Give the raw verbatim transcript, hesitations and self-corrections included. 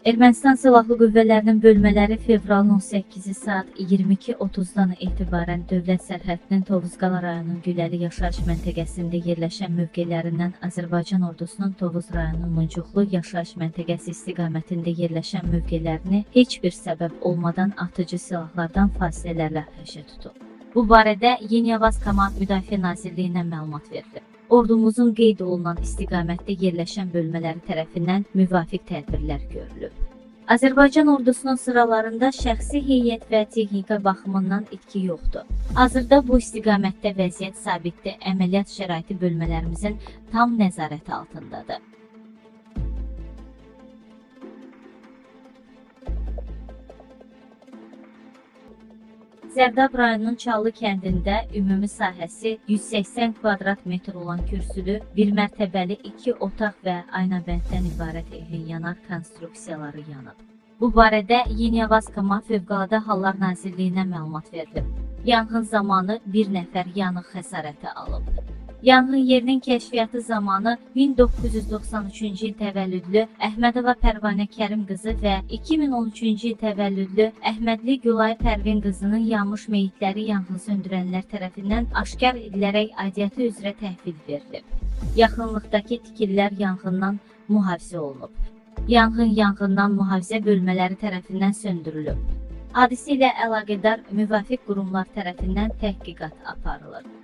Ermənistan Silahlı Qüvvələrinin bölmələri fevralın on səkkizi saat iyirmi iki otuzdan etibarən dövlət sərhədinin Tovuzqala rayonunun Güləli yaşayış məntəqəsində yerləşən mövqelərindən Azərbaycan ordusunun Tovuz rayonunun Muncuqlu yaşayış məntəqəsi istiqamətində yerləşən mövqelərini heç bir səbəb olmadan atıcı silahlardan fasilələrlə atəşə tutub. Bu barədə Yenyavaz Komand Müdafiə Nazirliyindən məlumat verilib. Ordumuzun qeyd olunan istiqamətdə yerləşən bölmələri tərəfindən müvafiq tədbirlər görülüb. Azərbaycan ordusunun sıralarında şəxsi heyət və texnika baxımından itki yoxdur. Hazırda bu istiqamətdə vəziyyət sabitdir, əməliyyat şəraiti bölmələrimizin tam nəzarət altındadır. Zərdab rayonunun Çallı kəndində ümumi sahəsi yüz səksən kvadrat metr olan kürsülü, bir mərtəbəli iki otaq və aynabənddən ibarət evin yanar konstruksiyaları yanıb. Bu barədə Yenyavaz Komand Fövqəladə Hallar Nazirliyindən məlumat verilib. Yanğın zamanı bir nəfər yanıq xəsarəti alıb. Yanğın yerinin kəşfiyyatı zamanı min doqquz yüz doxsan üçüncü il təvəllüdlü Əhmədova Pərvanə Kərim qızı və iki min on üçüncü il təvəllüdlü Əhmədli Gülay Pərvin qızının yanmış meyitləri yanğın söndürənlər tərəfindən aşkar edilərək aidiyyatı üzrə təhvil verilib. Yaxınlıqdakı tikililər yanğından mühafizə olunub. Yanğın yanğından mühafizə bölmələri tərəfindən söndürülüb. Hadisə ilə əlaqədar müvafiq qurumlar tərəfindən təhqiqat aparılır.